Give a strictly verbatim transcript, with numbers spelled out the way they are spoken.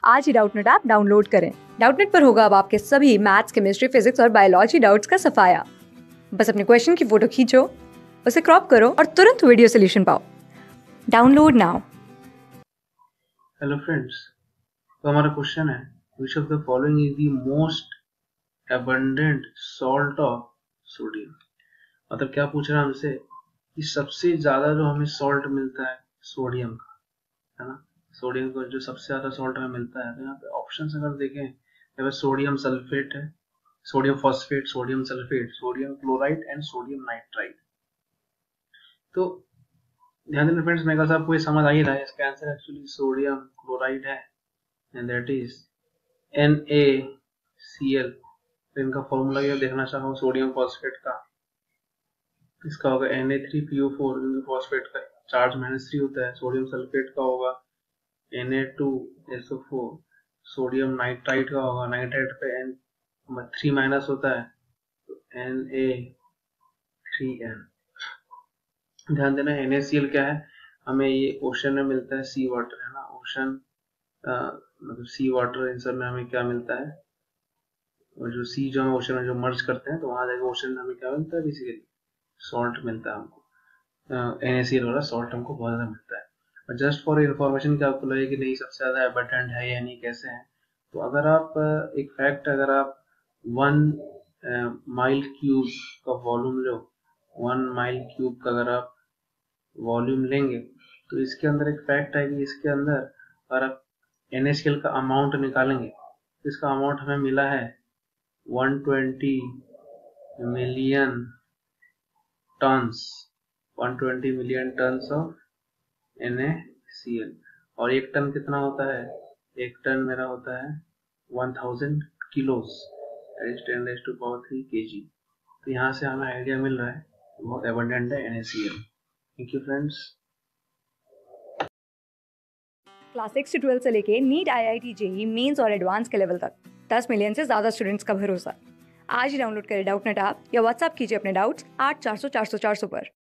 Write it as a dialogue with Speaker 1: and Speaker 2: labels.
Speaker 1: आज ही Doubtnet app download करें। डाउटनेट पर होगा अब आपके सभी मैथ्स, केमिस्ट्री, फिजिक्स और बायोलॉजी डाउट्स का सफाया। बस अपने क्वेश्चन की फोटो खींचो, उसे क्रॉप करो और तुरंत वीडियो सोल्यूशन पाओ। Download now.
Speaker 2: हेलो फ्रेंड्स, तो हमारा क्वेश्चन है which of the following is the most abundant salt of sodium. मतलब क्या पूछ रहा है हमसे कि सबसे ज्यादा जो हमें सॉल्ट मिलता है सोडियम का, है ना। सोडियम का जो सबसे ज्यादा सॉल्ट हमें मिलता है, तो यहाँ पे ऑप्शंस अगर देखें, यहाँ पे सोडियम सल्फेट है, sodium phosphate, sodium sulphate, sodium chloride and sodium nitride. तो ध्यान देना फ्रेंड्स, मेरे ख्याल से आपको ये समझ आ ही रहा है, इसका आंसर एक्चुअली सोडियम क्लोराइड है and that is N A C L. तो इनका फॉर्मूला ये देखना चाहो सोडियम फॉस्फेट का, इसका होगा N A three P O four, phosphate का चार्ज माइनस थ्री होता है। सोडियम सल्फेट का होगा N A two S O four, sodium nitride का होगा, नाइट्राइड पे एन थ्री माइनस होता है, तो एन ए थ्री एन। ध्यान देना एन ए सी एल क्या है, हमें ये ओशन में मिलता है, सी वाटर है ना, ओशन मतलब सी वाटर, इन सब में हमें क्या मिलता है, और जो सी जो हम ओशन में जो मर्ज करते हैं तो वहां जाके ओशन में हमें क्या मिलता है, बेसिकली सॉल्ट मिलता है हमको। एन ए सी एल वाला सॉल्ट हमको बहुत ज्यादा मिलता है। और जस्ट फॉर इन्फॉर्मेशन क्या आपको लगे कि नहीं सबसे ज्यादा एबंडेंट है या नहीं, कैसे है, तो अगर आप एक फैक्ट, अगर आप वन माइल क्यूब का वॉल्यूम लो, वन माइल क्यूब का अगर आप वॉल्यूम लेंगे, तो इसके अंदर एक फैक्ट है कि इसके अंदर अगर आप एन ए सी एल का अमाउंट निकालेंगे तो इसका अमाउंट हमें मिला है one twenty million tons, one twenty million tons of N A C L. और एक टन कितना होता है, एक टन मेरा होता है one thousand kilos, ten raise to power three K G. तो यहाँ से हमें आइडिया मिल रहा है बहुत एबंडेंट है N A C L. Thank you friends.
Speaker 1: Class six से ट्वेल्थ से लेके NEET, I I T, J E E mains और एडवांस के लेवल तक दस मिलियन से ज्यादा स्टूडेंट्स का भरोसा। आज ही डाउनलोड करें डाउटनेट ऐप या व्हाट्सएप कीजिए अपने डाउट्स आठ चार सौ चार सौ चार सौ पर।